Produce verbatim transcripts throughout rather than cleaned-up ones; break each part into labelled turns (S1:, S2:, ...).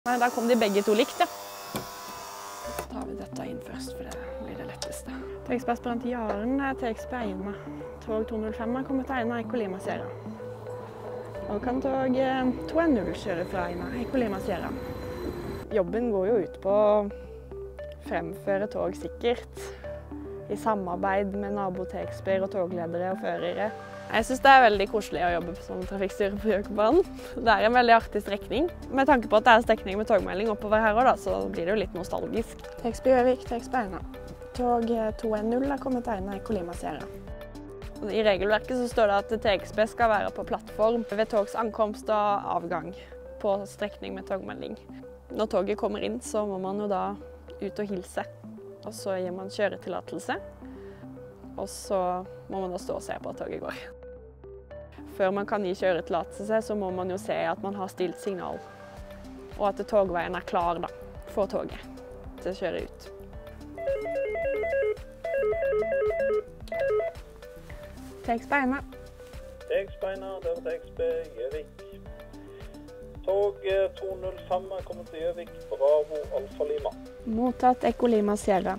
S1: Nei, da kom de begge to likt, ja. Så tar vi dette inn først, for det blir det letteste. Tøyksperspirant i Jaren er Tøyksper Eina. Tog to null fem kommer til Eina, Ekolima Sierra. Nå kan tog to null kjøre fra Eina, Ekolima Sierra. Jobben går jo ut på å fremføre tog sikkert, i samarbeid med nabo-Tøyksper og togledere og førere. Jeg synes det er veldig koselig å jobbe som trafikkstyrer på Gjøkebanen. Det er en veldig artig strekning. Med tanke på at det er strekning med togmelding oppover her også, da, så blir det jo litt nostalgisk. Tøyksper Gjøvik, Tøyksper Eina. Tog to null er kommet til Eina, Ekolima Sierra. I regelverket så står det at Tøyksper skal være på plattform ved togs ankomst og avgang på strekning med togmelding. Når toget kommer inn, så må man jo da ut og hilse. Og så gir man kjøretillatelse. Og så må man da stå og se på at toget går. Før man kan gi kjøretillatelse, så må man jo se at man har stilt signal. Og at togveien er klar da, for toget til å kjøre ut. Tøyksper Eina.
S2: Tøyksper Eina, det var Tøyksper Gjøvik. Tog to null fem er kommet til Gjøvik, Bravo Alfa Lima.
S1: Mottatt Ekolima Sierra.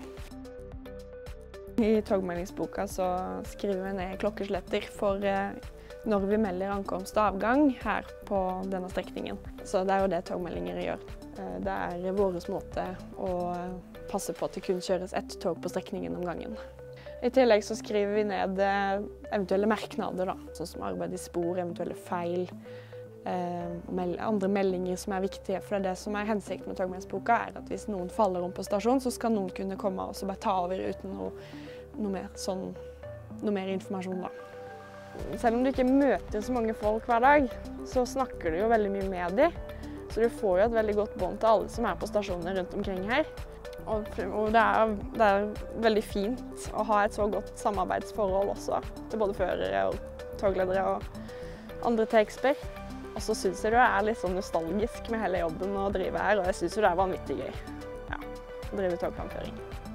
S1: I togmeldingsboka så skriver vi ned klokkesletter for når vi melder ankomst og avgang her på denne strekningen. Så det er jo det togmeldinger gjør. Det er vår måte å passe på at det kun kjøres ett tog på strekningen om gangen. I tillegg så skriver vi ned eventuelle merknader, da, sånn som arbeid i spor, eventuelle feil, andre meldinger som er viktige. For det, er det som er hensikten med togmeldingsboka, er at hvis noen faller om på stasjon, så skal noen kunne komme og bare ta over uten noe, noe, mer, sånn, noe mer informasjon. Da. Selv om du ikke møter så mange folk hver dag, så snakker du jo veldig mye med dem. Så du får jo et veldig godt bånd til alle som er på stasjoner rundt omkring her. Og, og det, er, det er veldig fint å ha et så godt samarbeidsforhold også, til både førere og togledere og andre Tøyksper. Og så synes jeg det er litt sånn nostalgisk med hele jobben å drive her, og jeg synes jo det er vanvittig gøy, ja, å drive togframføring.